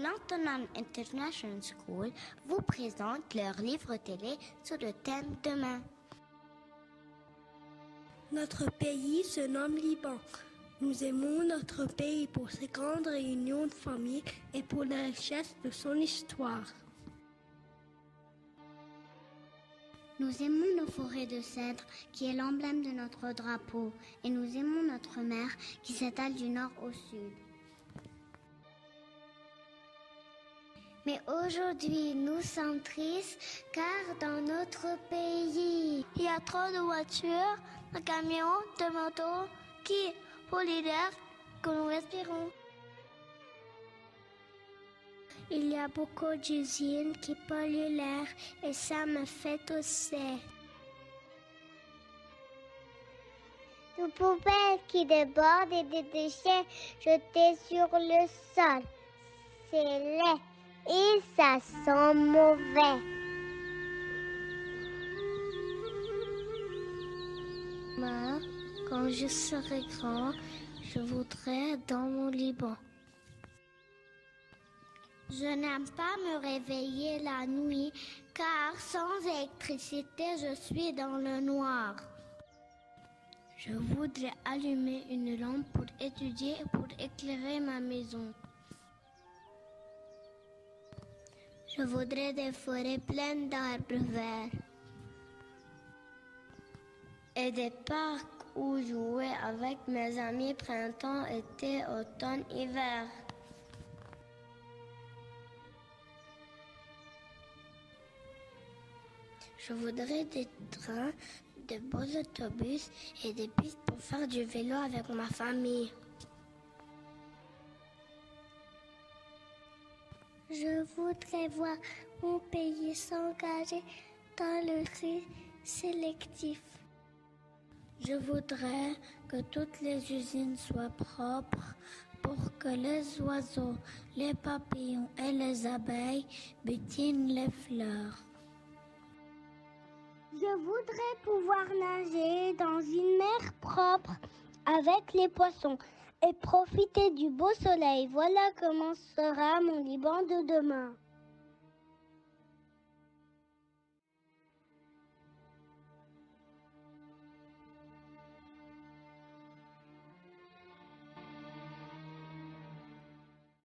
Lantonan International School vous présente leur livre télé sur le thème Demain. Notre pays se nomme Liban. Nous aimons notre pays pour ses grandes réunions de famille et pour la richesse de son histoire. Nous aimons nos forêts de cèdre, qui est l'emblème de notre drapeau, et nous aimons notre mer, qui s'étale du nord au sud. Mais aujourd'hui, nous sommes tristes, car dans notre pays, il y a trop de voitures, de camions, de motos, qui polluent l'air que nous respirons. Il y a beaucoup d'usines qui polluent l'air et ça me fait tousser. De poubelles qui débordent et des déchets jetés sur le sol. C'est laid et ça sent mauvais. Moi, quand je serai grand, je voudrais être dans mon Liban. Je n'aime pas me réveiller la nuit, car sans électricité, je suis dans le noir. Je voudrais allumer une lampe pour étudier et pour éclairer ma maison. Je voudrais des forêts pleines d'arbres verts. Et des parcs où jouer avec mes amis printemps, été, automne, hiver. Je voudrais des trains, de beaux autobus et des pistes pour faire du vélo avec ma famille. Je voudrais voir mon pays s'engager dans le tri sélectif. Je voudrais que toutes les usines soient propres pour que les oiseaux, les papillons et les abeilles butinent les fleurs. Je voudrais pouvoir nager dans une mer propre avec les poissons et profiter du beau soleil. Voilà comment sera mon Liban de demain.